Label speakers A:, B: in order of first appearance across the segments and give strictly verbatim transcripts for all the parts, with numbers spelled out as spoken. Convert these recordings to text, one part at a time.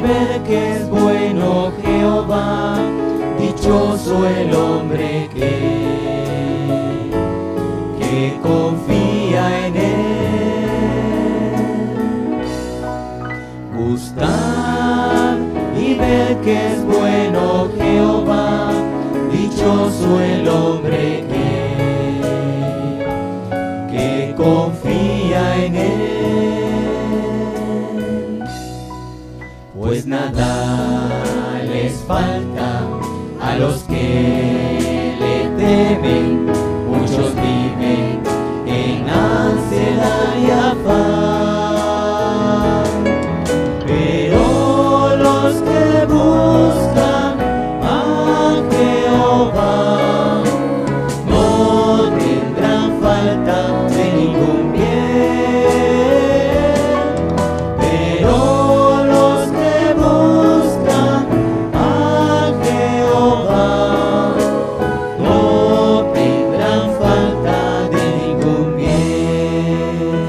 A: ver que es bueno Jehová, dichoso el hombre que, que confía en él. Gustad y ver que es bueno Jehová, dichoso el hombre que, que confía en él. Pues nada les falta a los que le temen, muchos viven en ansiedad y afán, pero los que buscan a Jehová no tendrán falta de ningún bien, pero los que buscan a Jehová no tendrán falta de ningún bien.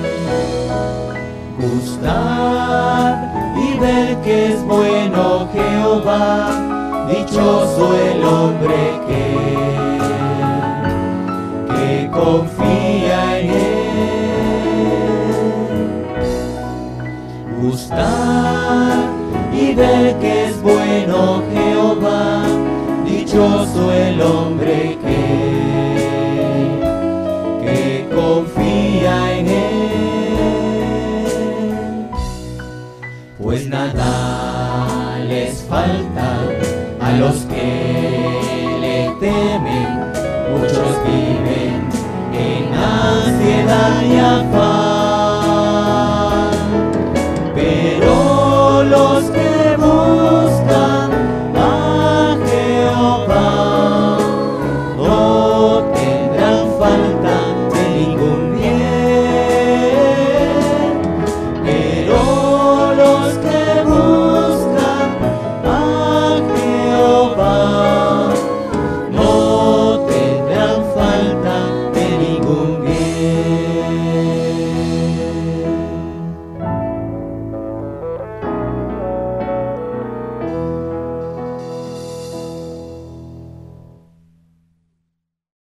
A: Gustad y ver que es bueno Jehová, dichoso el hombre que, que confía en él. Gustad y ver que es bueno Jehová, dichoso el hombre que, que confía en él. Pues nada les falta a los que le temen, muchos viven en ansiedad y afán.